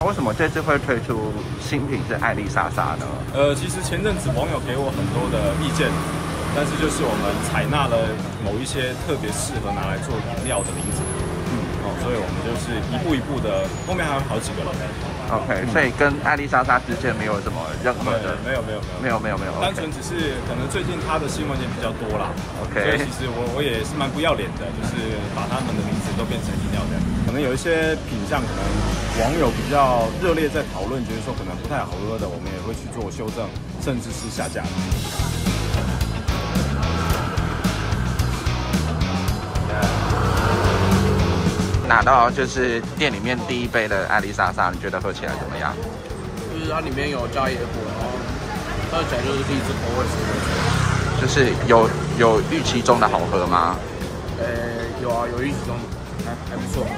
为什么这次会推出新品是艾丽莎莎呢？ 其实前阵子网友给我很多的意见，但是就是我们采纳了某一些特别适合拿来做饮料的名字，所以我们就是一步一步的，后面还有好几个了。 OK， 所以跟艾丽莎莎之间没有什么任何的， 没有，单纯只是可能最近他的新闻也比较多啦。 OK， 所以其实我也是蛮不要脸的，就是把他们的名字都变成饮料这样。可能有一些品相，可能网友比较热烈在讨论，觉得说可能不太好喝的，我们也会去做修正，甚至是下架。 拿到就是店里面第一杯的艾丽莎莎，你觉得喝起来怎么样？ 就是它里面有加椰果，然后喝起来就是荔枝口味的， 就是有预期中的好喝吗？ 有啊，有预期中，还不错。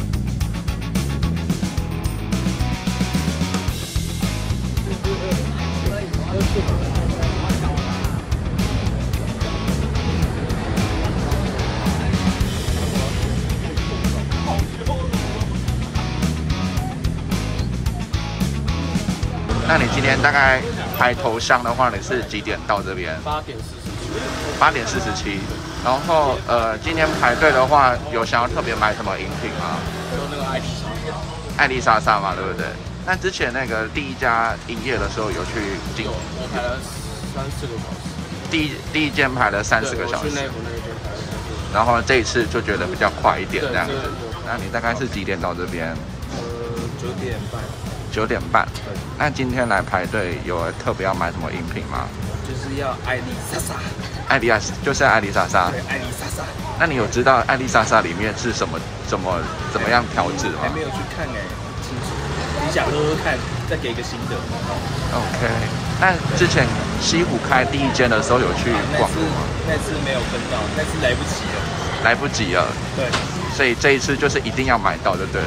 那你今天大概排头香的话，你是几点到这边？8点47。然后今天排队的话，有想要特别买什么饮品吗？ 有那个艾丽莎莎嘛，对不对？那之前那个第一家营业的时候有去进， 我排了3-4个小时。 第一间排了30个小时。 我去内湖那间排了3-4个小时。 然后这一次就觉得比较快一点这样子。那你大概是几点到这边 ？9点半。 9点半。对。那今天来排队有特别要买什么饮品吗？ 就是要艾丽莎莎。 就是艾丽莎莎。 对，艾丽莎莎。 那你有知道艾丽莎莎里面是怎么样调制吗？ 还没有去看清楚。你想喝喝看，再给一个新的。 OK。那之前西湖开第一间的时候有去逛过吗？ 那次没有跟到，那次来不及了。 来不及了。 对。 所以这一次就是一定要买到就对了。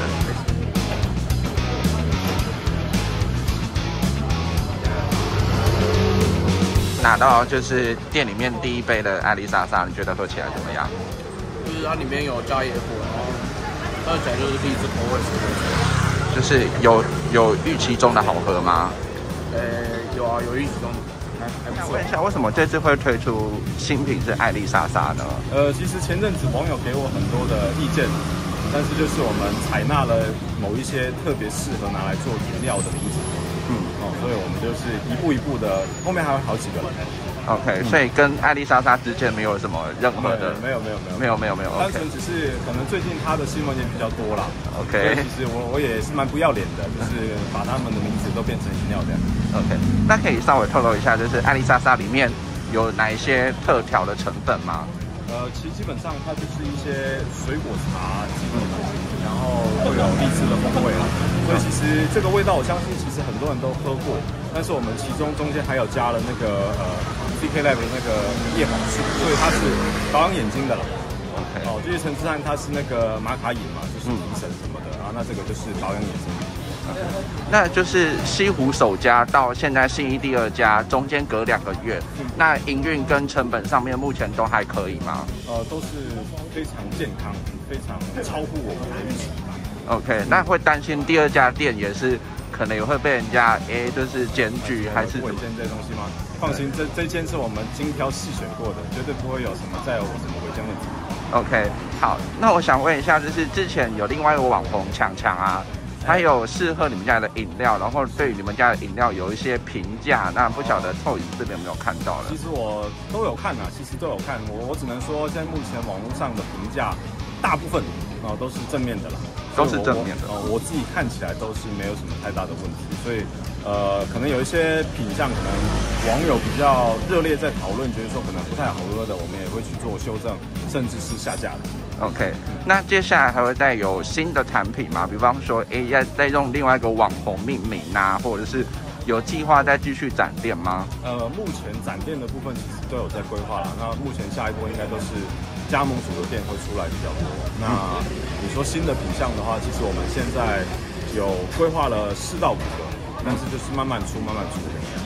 拿到就是店里面第一杯的艾丽莎莎，你觉得喝起来怎么样？ 就是它里面有加椰果，然后喝起来就是荔枝口味的， 就是有预期中的好喝吗？ 有啊，有预期中，还不错。 问一下，为什么这次会推出新品是艾丽莎莎呢？ 其实前阵子网友给我很多的意见，但是就是我们采纳了某一些特别适合拿来做饮料的名字。所以我们就是一步一步的，后面还有好几个了。 OK， 所以跟艾丽莎莎之间没有什么任何的， 没有，单纯只是可能最近他的新闻也比较多啦。 OK， 其实我也是蛮不要脸的，就是把他们的名字都变成饮料这样。 OK， 那可以稍微透露一下，就是艾丽莎莎里面有哪一些特调的成分吗？ 其实基本上它就是一些水果茶基本的，然后会有荔枝的风味啦。所以其实这个味道，我相信其实很多人都喝过，但是我们其中间还有加了那个CK Lab 的那个叶黄素，所以它是保养眼睛的啦。 OK， 就是陈之汉他是那个玛卡饮嘛，就是提神什么的，然后那这个就是保养眼睛。 那就是西湖首家到现在信义第2家，中间隔2个月，那营运跟成本上面目前都还可以吗？ 都是非常健康，非常超乎我们的预期。 OK， 那会担心第2家店也是可能也会被人家就是检举还是违建这东西吗？放心，这间是我们精挑细选过的，绝对不会有什么再有什么违建问题。 OK， 好，那我想问一下，就是之前有另外一个网红强啊。还有适合你们家的饮料，然后对于你们家的饮料有一些评价，那不晓得透影这边有没有看到了？ 其实我都有看啊，我只能说，在目前网络上的评价，大部分都是正面的啦， 都是正面的。 我自己看起来都是没有什么太大的问题，所以可能有一些品相，可能网友比较热烈在讨论，觉得说可能不太好喝的，我们也会去做修正，甚至是下架的。 OK， 那接下来还会再有新的产品吗？比方说，要再用另外一个网红命名啊，或者是有计划再继续展店吗？ 目前展店的部分其实都有在规划了。那目前下一波应该都是加盟组的店会出来比较多。那你说新的品项的话，其实我们现在有规划了4到5个，但是就是慢慢出。